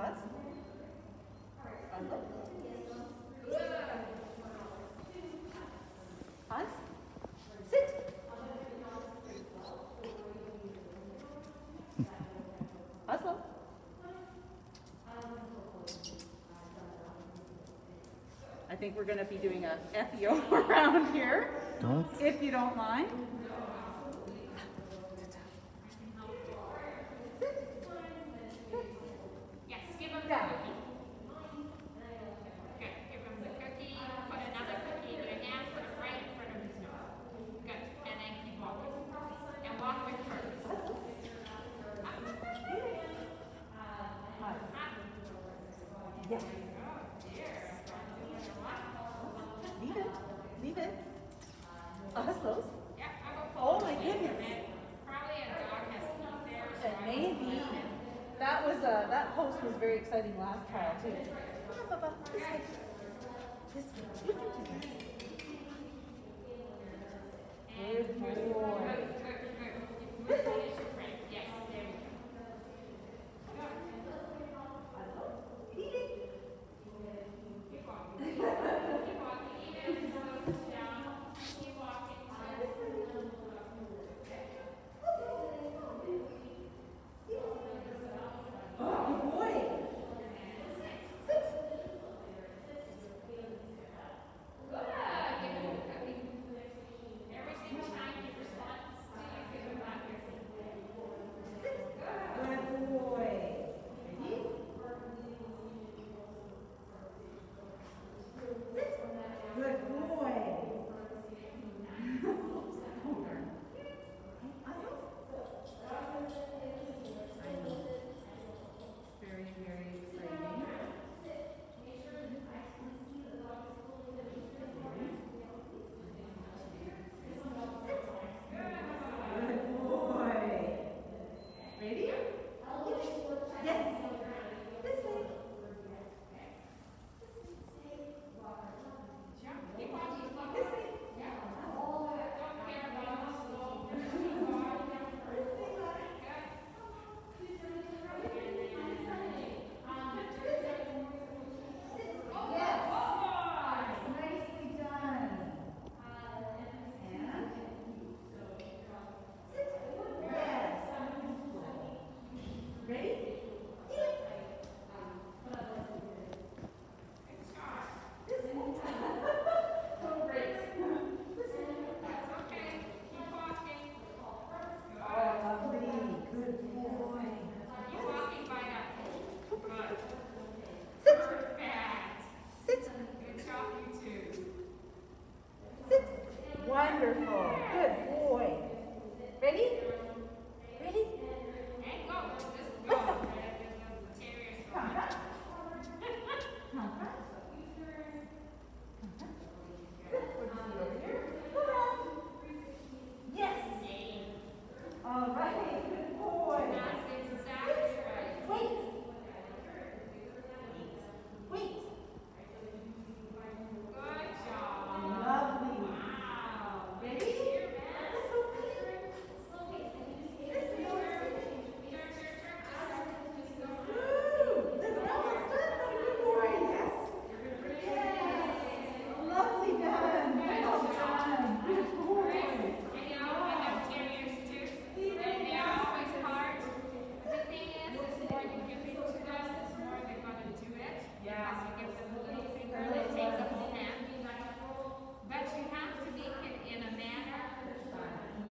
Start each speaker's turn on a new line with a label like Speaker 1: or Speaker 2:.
Speaker 1: Pause. Unload. Pause. Sit. Oslo. I think we're going to be doing a FEO around here, if you don't mind.
Speaker 2: Yes, give him the
Speaker 1: Down.
Speaker 2: cookie. Good. Give him the cookie. Put another cookie in your hand. Put it right in front of his nose. Good. And then keep walking. And walk with purpose.
Speaker 1: Yes. Leave it. Leave it. Oslo's.
Speaker 2: Yeah, I will
Speaker 1: Oh
Speaker 2: pull
Speaker 1: my
Speaker 2: the
Speaker 1: goodness.
Speaker 2: and probably a dog has teeth there. So
Speaker 1: And maybe that post was very exciting last trial too. Come on, Bubba. This way. This way. You can do this. Good boy.
Speaker 2: Good, good, good.
Speaker 1: This way.